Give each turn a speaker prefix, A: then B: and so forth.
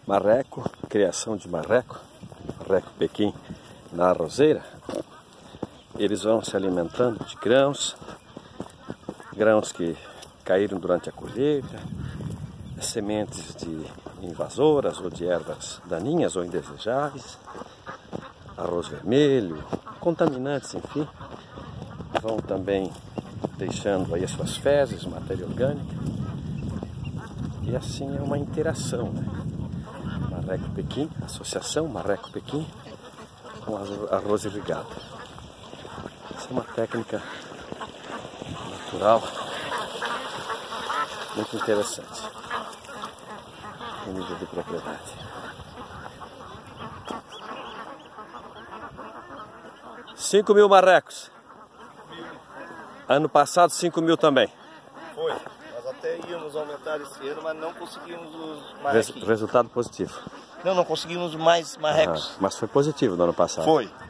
A: Marreco, criação de marreco Pequim na arrozeira. Eles vão se alimentando de grãos que caíram durante a colheita, sementes de invasoras ou de ervas daninhas ou indesejáveis, arroz vermelho, contaminantes, enfim. Vão também deixando aí as suas fezes, matéria orgânica. E assim é uma interação, né? Marreco Pequim, associação Marreco Pequim com arroz irrigado. Essa é uma técnica natural muito interessante no nível de propriedade. 5.000 marrecos. Ano passado 5.000 também.
B: Foi. Nós até íamos aumentar esse ano, mas não conseguimos os marrecos.
A: Resultado positivo.
B: Não conseguimos mais marrecos.
A: Mas foi positivo no ano passado.
B: Foi.